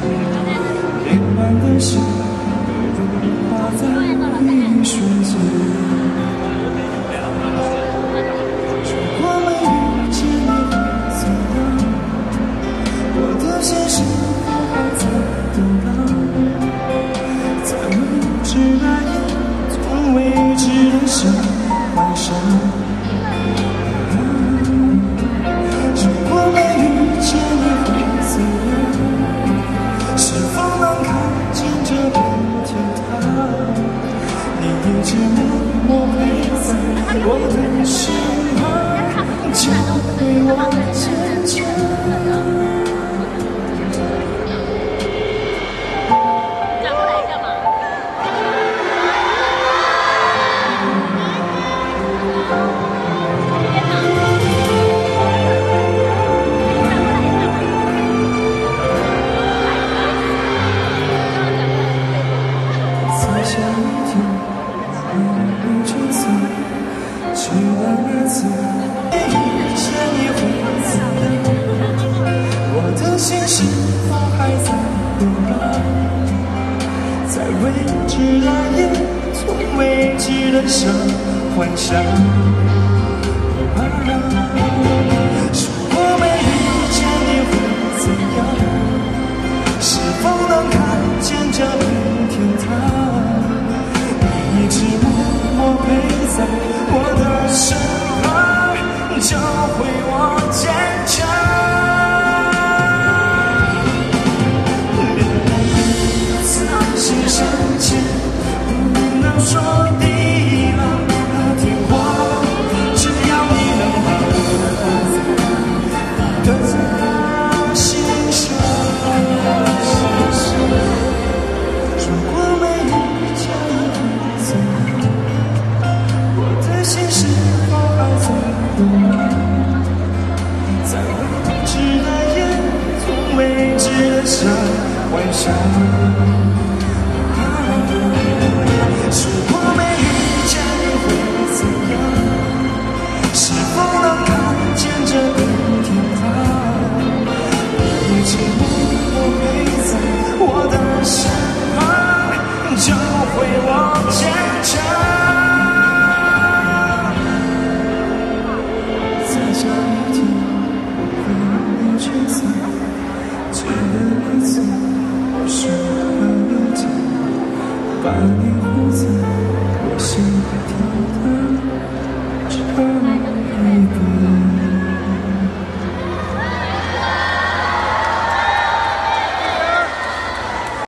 连满的心都融化在一瞬间。如果没遇见你会怎样？我的心是否还在流浪？在未知那夜，从未知的想幻想。如果没遇见你会怎样？是否能看见这片天堂？你一直默默陪在我的身旁，教会我坚强。去了一次，遇见你会怎样？我的心是否还在流浪？在未知那夜，从未知的想幻想。如果没遇见你会怎样？是否能看见这片天堂？你一直默默陪在我的身旁，教会我坚强。恋爱彼此心相牵，不能说地老天荒。只要你能把我放在你的心上。如果没遇见你会怎样？我的心是否还在流浪？在未知的夜，从未知的想幻想。如果没遇见你会怎样？是否能看见这片天堂？你一直默默陪在我的身旁，教会我坚强。再下一天，会有你却在，只有一次，我是很有劲，把你护在。